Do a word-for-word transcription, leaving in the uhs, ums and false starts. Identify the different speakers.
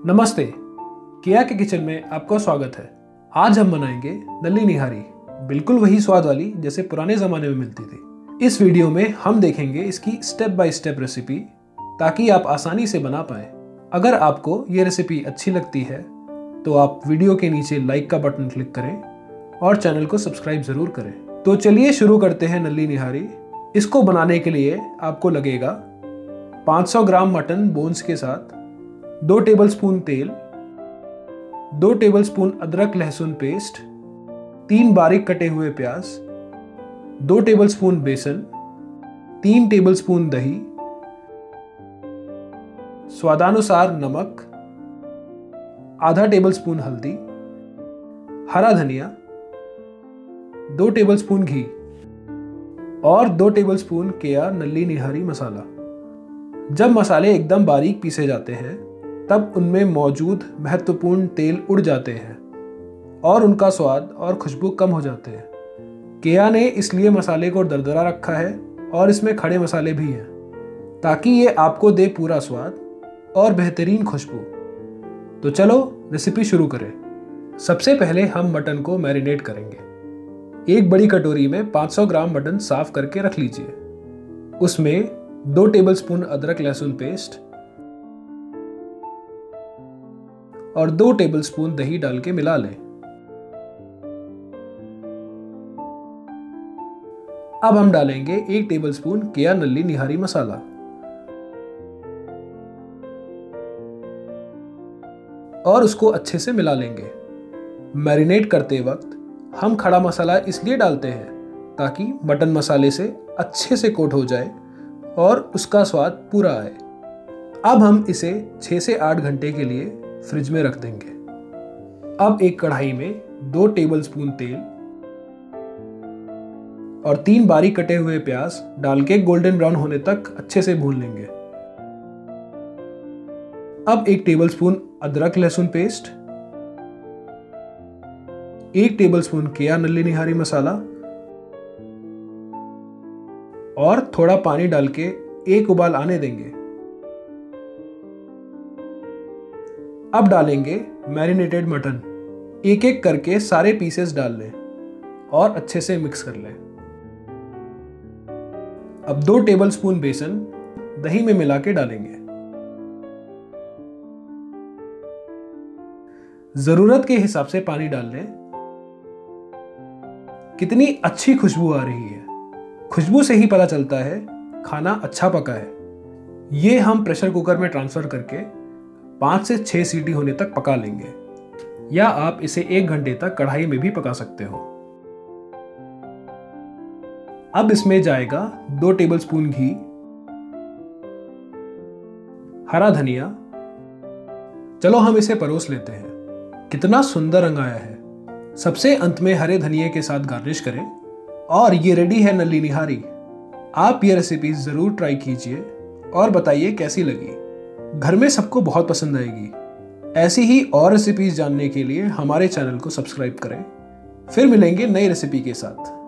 Speaker 1: नमस्ते, केया के किचन में आपका स्वागत है। आज हम बनाएंगे नल्ली निहारी, बिल्कुल वही स्वाद वाली जैसे पुराने ज़माने में मिलती थी। इस वीडियो में हम देखेंगे इसकी स्टेप बाय स्टेप रेसिपी ताकि आप आसानी से बना पाएं। अगर आपको ये रेसिपी अच्छी लगती है तो आप वीडियो के नीचे लाइक का बटन क्लिक करें और चैनल को सब्सक्राइब ज़रूर करें। तो चलिए शुरू करते हैं नल्ली निहारी। इसको बनाने के लिए आपको लगेगा पाँच सौ ग्राम मटन बोन्स के साथ, दो टेबलस्पून तेल, दो टेबलस्पून अदरक लहसुन पेस्ट, तीन बारीक कटे हुए प्याज, दो टेबलस्पून बेसन, तीन टेबलस्पून दही, स्वादानुसार नमक, आधा टेबलस्पून हल्दी, हरा धनिया, दो टेबलस्पून घी और दो टेबलस्पून केया नल्ली निहारी मसाला। जब मसाले एकदम बारीक पीसे जाते हैं तब उनमें मौजूद महत्वपूर्ण तेल उड़ जाते हैं और उनका स्वाद और खुशबू कम हो जाते हैं। केया ने इसलिए मसाले को दरदरा रखा है और इसमें खड़े मसाले भी हैं ताकि ये आपको दे पूरा स्वाद और बेहतरीन खुशबू। तो चलो रेसिपी शुरू करें। सबसे पहले हम मटन को मैरिनेट करेंगे। एक बड़ी कटोरी में पाँच सौ ग्राम मटन साफ करके रख लीजिए। उसमें दो टेबलस्पून अदरक लहसुन पेस्ट और दो टेबलस्पून दही डाल के मिला लें। अब हम डालेंगे एक टेबलस्पून केया नल्ली निहारी मसाला और उसको अच्छे से मिला लेंगे। मैरिनेट करते वक्त हम खड़ा मसाला इसलिए डालते हैं ताकि मटन मसाले से अच्छे से कोट हो जाए और उसका स्वाद पूरा आए। अब हम इसे छह से आठ घंटे के लिए फ्रिज में रख देंगे। अब एक कढ़ाई में दो टेबलस्पून तेल और तीन बारीक कटे हुए प्याज डाल के गोल्डन ब्राउन होने तक अच्छे से भून लेंगे। अब एक टेबलस्पून अदरक लहसुन पेस्ट, एक टेबलस्पून केया नल्ली निहारी मसाला और थोड़ा पानी डाल के एक उबाल आने देंगे। अब डालेंगे मैरिनेटेड मटन। एक एक करके सारे पीसेस डाल लें और अच्छे से मिक्स कर लें। अब दो टेबलस्पून बेसन दही में मिला के डालेंगे। जरूरत के हिसाब से पानी डाल लें। कितनी अच्छी खुशबू आ रही है। खुशबू से ही पता चलता है खाना अच्छा पका है। ये हम प्रेशर कुकर में ट्रांसफर करके पाँच से छह सीटी होने तक पका लेंगे, या आप इसे एक घंटे तक कढ़ाई में भी पका सकते हो। अब इसमें जाएगा दो टेबलस्पून घी, हरा धनिया। चलो हम इसे परोस लेते हैं। कितना सुंदर रंग आया है। सबसे अंत में हरे धनिये के साथ गार्निश करें और ये रेडी है नल्ली निहारी। आप ये रेसिपी जरूर ट्राई कीजिए और बताइए कैसी लगी। घर में सबको बहुत पसंद आएगी। ऐसी ही और रेसिपीज जानने के लिए हमारे चैनल को सब्सक्राइब करें। फिर मिलेंगे नई रेसिपी के साथ।